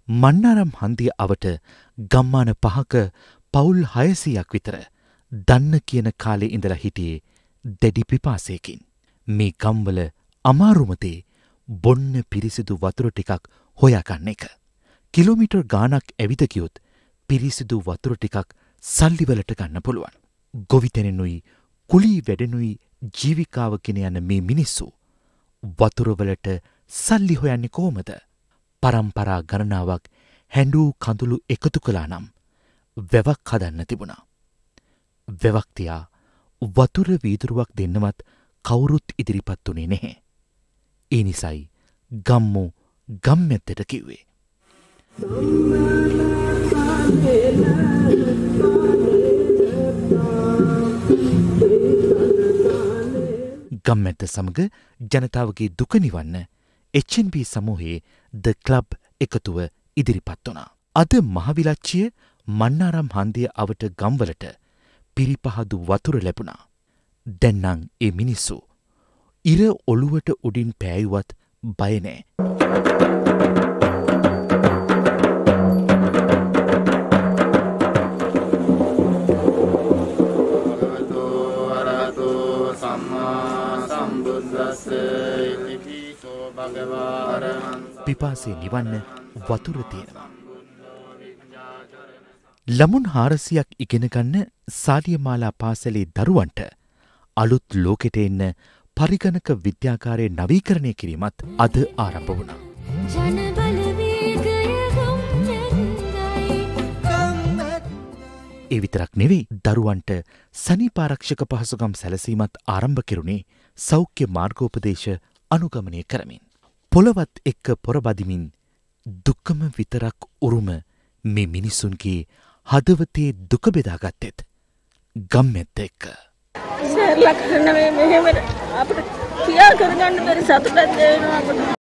මන්නාරම් හන්දිය අවට ගම්මාන 5ක පවුල් 600ක් විතර දන්න කියන කාලේ ඉඳලා හිටියේ දැඩි පිපාසයකින්. මේ ගම්වල අමාරුම දේ බොන්න පිරිසිදු වතුර ටිකක් හොයාගන්න එක. කිලෝමීටර් ගාණක් ඇවිද ගියොත් පිරිසිදු වතුර ටිකක් සල්ලිවලට ගන්න පුළුවන්. ගොවිතැනෙනුයි කුලී වැඩෙනුයි ජීවිකාව ගෙන යන මේ මිනිස්සු වතුරවලට සල්ලි හොයන්නේ කොහොමද? පරම්පරා ගණනාවක් හැඬු කඳුළු එකතු කළා නම් වැවක් හදන්න තිබුණා. වැවක් තියා වතුර වීදුරුවක් දෙන්නවත් කවුරුත් ඉදිරිපත් වුණේ නැහැ. ඒ නිසයි ගම්මු ගම්මැද්දට කිව්වේ. ගම්මැද්ද සමග ජනතාවගේ දුක නිවන්න HNB සමූහයේ ද ක්ලබ් එකතුව ඉදිරිපත් වුණා. අද මහවිලච්චිය මන්නාරම් හන්දිය අවට ගම්වලට පිරිපහදු වතුර ලැබුණා. දැන් නම් ඒ මිනිස්සු ඉර ඔළුවට උඩින් පෑයුවත් බය නෑ. පිපාසය නිවන්න වතුර තියෙනවා. ළමුන් 400ක් ඉගෙන ගන්න සාලියමාලා පාසලේ දරුවන්ට අලුත් ලෝකෙට එන්න පරිගණක විද්‍යාකාරය නවීකරණය කිරීමත් අද ආරම්භ වුණා. ඒ විතරක් නෙවෙයි දරුවන්ට සනීපාරක්ෂක පහසුකම් සැලසීමත් ආරම්භ කෙරුණේ සෞඛ්‍ය මාර්ගෝපදේශ අනුගමනය කරමින්. පොළවත් එක්ක පොරබදිමින් දුක්කම විතරක් උරුම මේ මිනිස්සුන්ගේ හදවතේ දුක බෙදාගත්තෙත් ගම්මැද්ද එක්ක. සර්ලා කරන මේ මෙහෙම අපිට කියා කරගන්න බැරි සතුටක් දැනෙනවා අපිට.